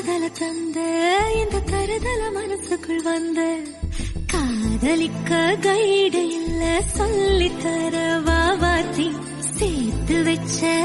ஆறுதல தந்த இந்த தருதல மனசுக்குள் வந்த காதலிக்க கைடு இல்ல சொல்லித்தர வாவாத்தி சேர்த்து வச்ச